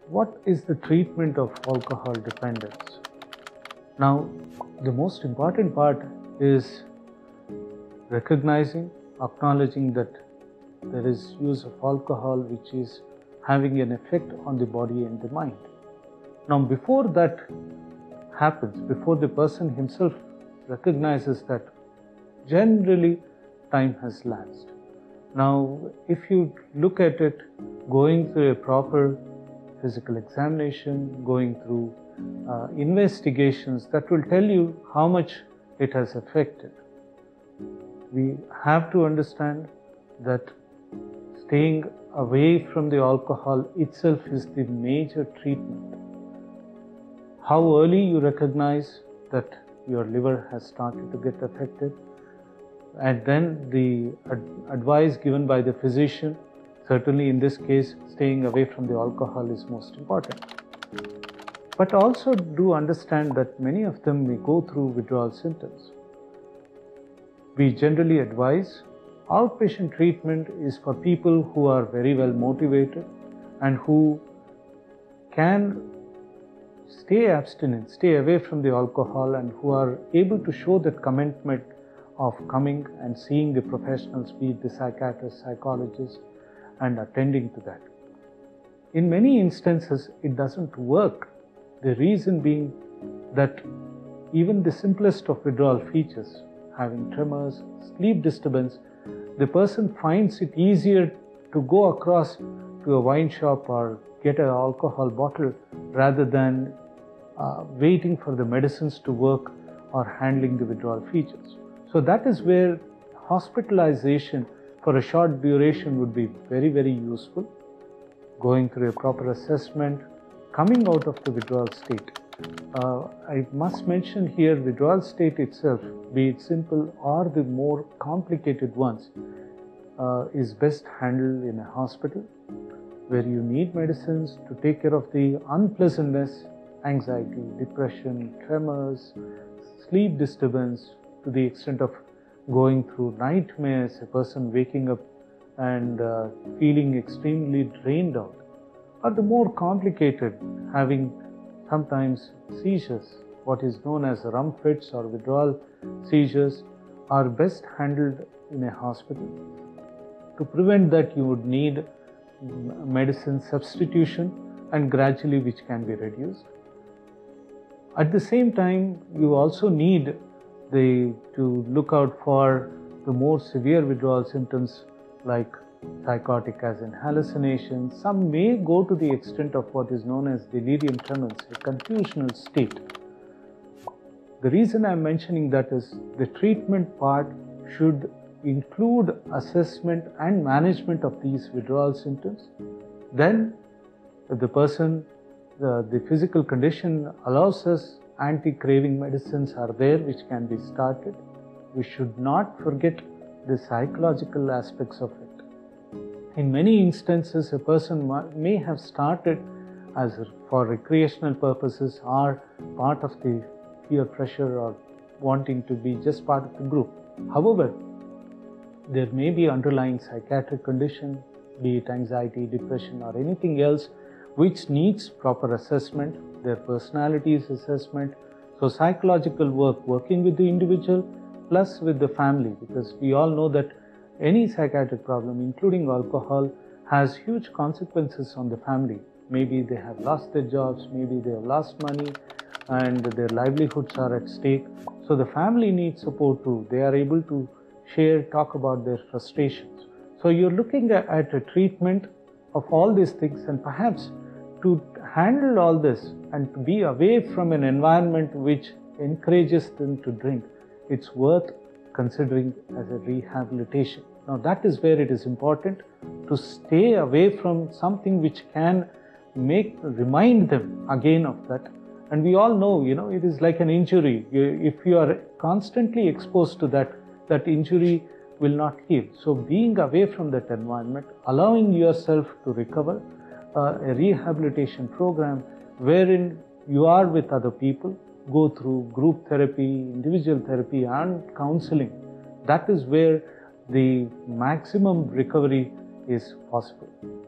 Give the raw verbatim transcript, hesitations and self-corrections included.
what is the treatment of alcohol dependence? Now, the most important part is recognizing, acknowledging that there is use of alcohol which is having an effect on the body and the mind. Now, before that happens, before the person himself recognizes that, generally time has lapsed. Now, if you look at it, going through a proper physical examination, going through uh, investigations, that will tell you how much it has affected. We have to understand that staying away from the alcohol itself is the major treatment. How early you recognize that your liver has started to get affected, and then the ad advice given by the physician, certainly in this case, staying away from the alcohol is most important. But also do understand that many of them may go through withdrawal symptoms. We generally advise outpatient treatment is for people who are very well motivated and who can stay abstinent, stay away from the alcohol, and who are able to show that commitment of coming and seeing the professionals, be it the psychiatrist, psychologist, and attending to that. In many instances, it doesn't work. The reason being that even the simplest of withdrawal features, having tremors, sleep disturbance, the person finds it easier to go across to a wine shop or get an alcohol bottle rather than uh, waiting for the medicines to work or handling the withdrawal features. So that is where hospitalization for a short duration would be very, very useful. Going through a proper assessment, coming out of the withdrawal state. Uh, I must mention here, withdrawal state itself, be it simple or the more complicated ones, uh, is best handled in a hospital where you need medicines to take care of the unpleasantness, anxiety, depression, tremors, sleep disturbance, to the extent of going through nightmares, a person waking up and uh, feeling extremely drained out, or the more complicated, having sometimes seizures, what is known as rum fits or withdrawal seizures, are best handled in a hospital. To prevent that, you would need medicine substitution, and gradually which can be reduced. At the same time, you also need the, to look out for the more severe withdrawal symptoms like psychotic as in hallucinations. Some may go to the extent of what is known as delirium tremens, a confusional state. The reason I am mentioning that is the treatment part should include assessment and management of these withdrawal symptoms. Then, if the person, the, the physical condition allows us, anti-craving medicines are there which can be started. We should not forget the psychological aspects of it. In many instances, a person may have started as for recreational purposes or part of the peer pressure or wanting to be just part of the group. However, there may be underlying psychiatric condition, be it anxiety, depression, or anything else which needs proper assessment, their personalities assessment. So psychological work, working with the individual plus with the family, because we all know that any psychiatric problem, including alcohol, has huge consequences on the family. Maybe they have lost their jobs, maybe they have lost money, and their livelihoods are at stake. So the family needs support too. They are able to share, talk about their frustrations. So you're looking at a treatment of all these things, and perhaps to handle all this and to be away from an environment which encourages them to drink, it's worth considering as a rehabilitation. Now that is where it is important to stay away from something which can make, remind them again of that. And we all know, you know, it is like an injury. If you are constantly exposed to that, that injury will not heal. So being away from that environment, allowing yourself to recover, uh, a rehabilitation program wherein you are with other people, go through group therapy, individual therapy, and counseling. That is where the maximum recovery is possible.